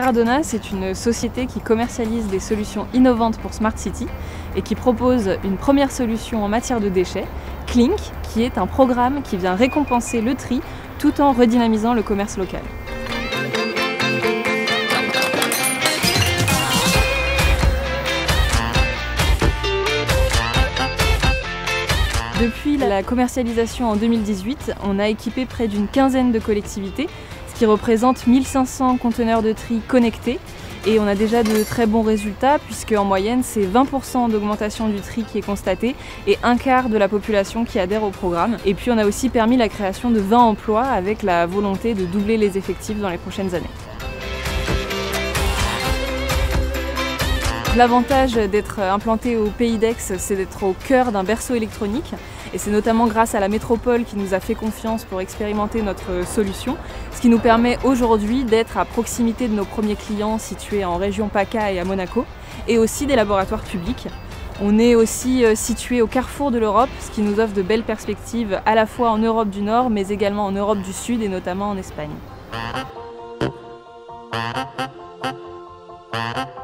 Terradona, c'est une société qui commercialise des solutions innovantes pour Smart City et qui propose une première solution en matière de déchets, Clink, qui est un programme qui vient récompenser le tri tout en redynamisant le commerce local. Depuis la commercialisation en 2018, on a équipé près d'une quinzaine de collectivités, ce qui représente 1500 conteneurs de tri connectés. Et on a déjà de très bons résultats puisque en moyenne c'est 20% d'augmentation du tri qui est constatée et un quart de la population qui adhère au programme. Et puis on a aussi permis la création de 20 emplois avec la volonté de doubler les effectifs dans les prochaines années. L'avantage d'être implanté au Pays d'Aix, c'est d'être au cœur d'un berceau électronique. Et c'est notamment grâce à la métropole qui nous a fait confiance pour expérimenter notre solution, ce qui nous permet aujourd'hui d'être à proximité de nos premiers clients situés en région PACA et à Monaco, et aussi des laboratoires publics. On est aussi situé au carrefour de l'Europe, ce qui nous offre de belles perspectives à la fois en Europe du Nord, mais également en Europe du Sud et notamment en Espagne.